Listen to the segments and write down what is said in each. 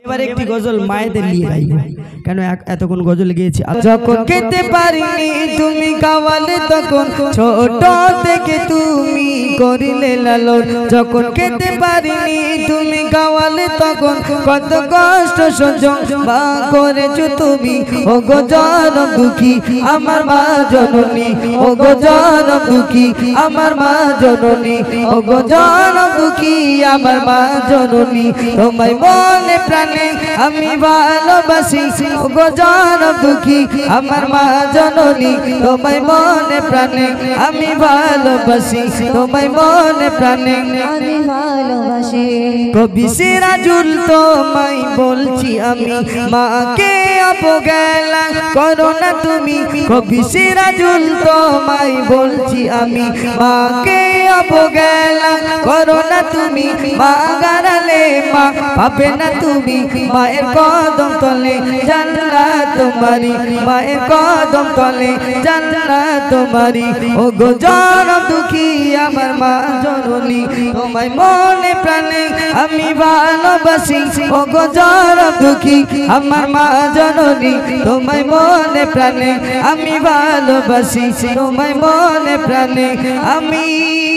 এবার একটি গজল মায়েদের নিয়ে গাইব কেন এতক্ষণ গজল গেয়েছি যখন খেতে পারিনি তুমি খাওয়ালে তখন ছোট থেকে তুমি করিলে লালন যখন খেতে পারিনি তুমি খাওয়ালে তখন কত কষ্ট সহ্য মা করেছো তুমি ও গো জনম দুঃখী আমার মা জননী ও গো জনম দুঃখী আমার মা জননী ও গো জনম দুঃখী আমার মা জননী তোমায় মনে প্রাণে আমি ভালোবাসি ও গো জনম দুঃখী আমার মা জননী তোমায় মনে প্রাণে আমি ভালোবাসি তোমায় মনে প্রাণে আমি ভালোবাসি কবি সিরাজুল তোমায় বলছি আমি মাকে অবহেলা করো না তুমি কবি সিরাজুল তোমায় বলছি আমি মাকে অবহেলা করো না তুমি মা গারালে মা পাবে না তুমি মায়ের কদম তলে জান্নাত তোমারি মায়ের কদম তলে জান্নাত তোমারি ও গো জনম দুঃখী আমার মা জননী তোমায় মনে প্রাণে আমি ভালোবাসি ও গো জনম দুঃখী আমার মা জননী তোমায় মনে প্রাণে আমি ভালোবাসি তোমায় মনে প্রাণে আমি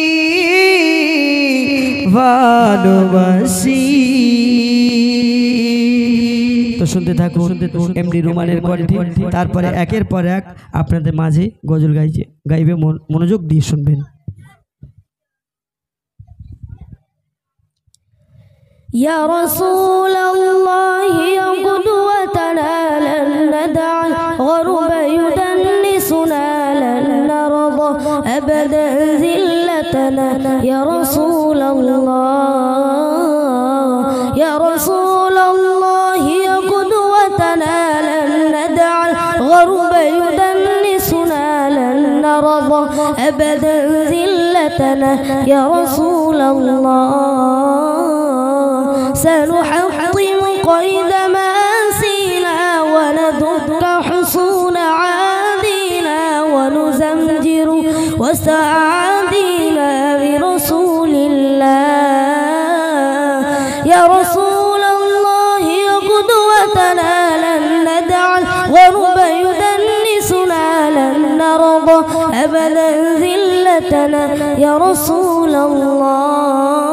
ভালোবাসি তো শুনতে থাকুন এমডি রুমানের কণ্ঠে তারপরে একের পর এক আপনাদের মাঝে গজল গাইবে মনোযোগ দিয়ে শুনবেন يا رسول الله يا قدوتنا لن ندع غرب يدنسنا لن نرضى أبدا ذلتنا يا رسول الله يا رسول الله يا قدوتنا لن ندع غرب يدنسنا لن نرضى أبدا ذلتنا يا رسول الله سنحطم قيد مآسينا وندك حصون عادينا ونزمجر وسعادينا برسول الله يا رسول الله يا قدوتنا لن ندع الغرب يدنسنا لن نرضى أبدا ذلتنا يا رسول الله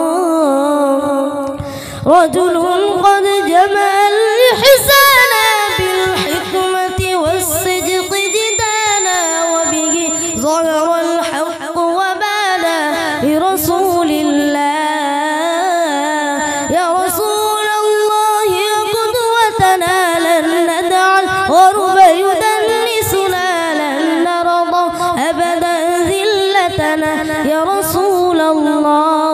رجل قد جمع الحسان بالحكمة والصدق جدانا وبه ظهر الحق وبانا برسول الله يا رسول الله يا قدوتنا لن ندع الغرب يدنسنا لن نرضى أبدا ذلتنا يا رسول الله